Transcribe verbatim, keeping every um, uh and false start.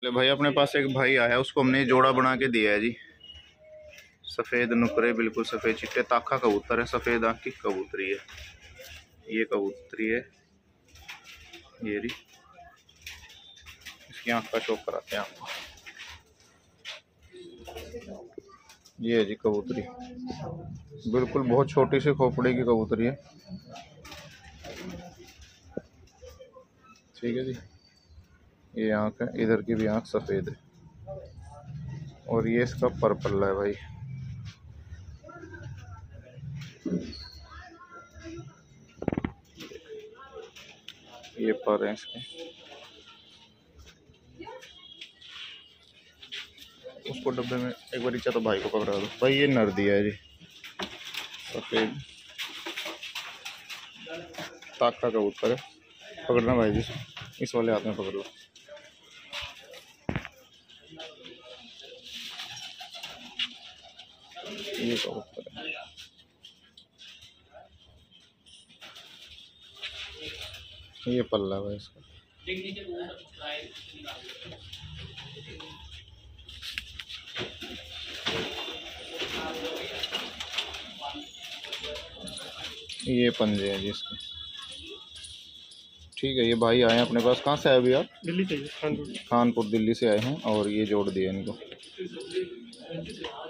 ले भाई, अपने पास एक भाई आया, उसको हमने जोड़ा बना के दिया है जी। सफ़ेद नुकरे, बिल्कुल सफ़ेद चिट्टे, ताखा कबूतर है, सफ़ेद आँख की कबूतरी है। ये कबूतरी है, ये रही। इसकी आँख का शौक कराते हैं आपको। ये है जी कबूतरी, बिल्कुल बहुत छोटी सी खोपड़ी की कबूतरी है। ठीक है जी। ये आँख है, इधर की भी आँख सफ़ेद है, और ये इसका पर पल्ला है भाई। ये पर है इसके। उसको डब्बे में एक बार इच्छा तो भाई को पकड़ा दो भाई। ये नर दिया है जी, सफ़ेद ताका कबूतर है। पकड़ना भाई जी, इस वाले हाथ में पकड़ लो। ये कबूतर है, ये पल्ला है इसका। ये पंजे हैं जी इसके। ठीक है, ये भाई आए हैं अपने पास। कहाँ से आए अभी आप? दिल्ली से, खानपुर खानपुर दिल्ली से आए हैं, और ये जोड़ दिए इनको।